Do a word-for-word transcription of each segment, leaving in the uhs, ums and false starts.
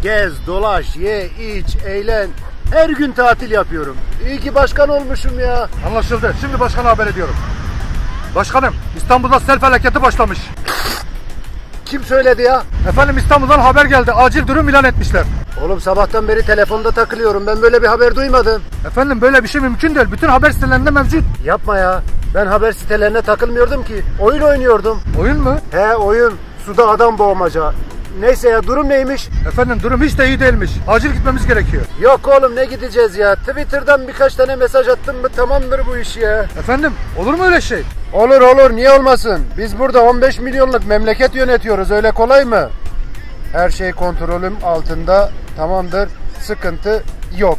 Gez, dolaş, ye, iç, eğlen. Her gün tatil yapıyorum. İyi ki başkan olmuşum ya. Anlaşıldı. Şimdi başkana haber ediyorum. Başkanım, İstanbul'da sel felaketi başlamış. Kim söyledi ya? Efendim, İstanbul'dan haber geldi. Acil durum ilan etmişler. Oğlum sabahtan beri telefonda takılıyorum. Ben böyle bir haber duymadım. Efendim, böyle bir şey mümkün değil. Bütün haber sitelerinde mevcut. Yapma ya. Ben haber sitelerine takılmıyordum ki. Oyun oynuyordum. Oyun mu? He, oyun. Suda adam boğmaca. Neyse ya, durum neymiş? Efendim, durum hiç de iyi değilmiş. Acil gitmemiz gerekiyor. Yok oğlum, ne gideceğiz ya? Twitter'dan birkaç tane mesaj attım mı tamamdır bu iş ya. Efendim, olur mu öyle şey? Olur olur, niye olmasın? Biz burada on beş milyonluk memleket yönetiyoruz, öyle kolay mı? Her şey kontrolüm altında, tamamdır, sıkıntı yok.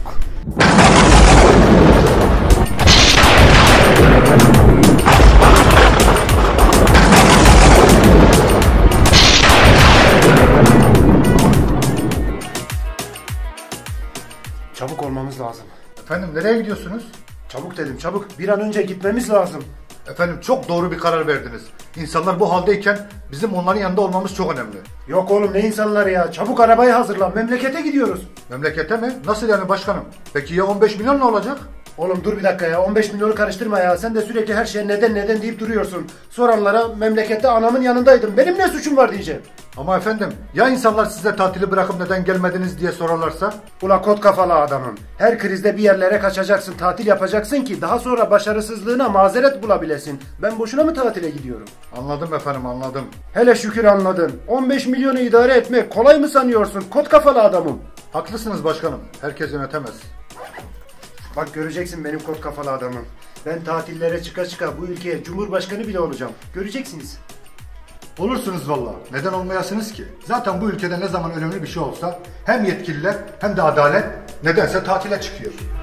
Çabuk olmamız lazım. Efendim, nereye gidiyorsunuz? Çabuk dedim, çabuk. Bir an önce gitmemiz lazım. Efendim, çok doğru bir karar verdiniz. İnsanlar bu haldeyken bizim onların yanında olmamız çok önemli. Yok oğlum, ne insanları ya? Çabuk arabayı hazırlan, memlekete gidiyoruz. Memlekete mi? Nasıl yani başkanım? Peki ya on beş milyon ne olacak? Oğlum dur bir dakika ya, on beş milyonu karıştırma ya. Sen de sürekli her şeye neden neden deyip duruyorsun. Soranlara memlekette anamın yanındaydım, benim ne suçum var diyeceğim. Ama efendim, ya insanlar size tatili bırakıp neden gelmediniz diye sorarlarsa? Ula kot kafalı adamım. Her krizde bir yerlere kaçacaksın, tatil yapacaksın ki daha sonra başarısızlığına mazeret bulabilesin. Ben boşuna mı tatile gidiyorum? Anladım efendim, anladım. Hele şükür anladın. on beş milyonu idare etmek kolay mı sanıyorsun kot kafalı adamım? Haklısınız başkanım. Herkes yönetemez. Bak göreceksin benim kot kafalı adamım. Ben tatillere çıka çıka bu ülkeye cumhurbaşkanı bile olacağım. Göreceksiniz. Olursunuz vallahi. Neden olmayasınız ki? Zaten bu ülkede ne zaman önemli bir şey olsa hem yetkililer hem de adalet nedense tatile çıkıyor.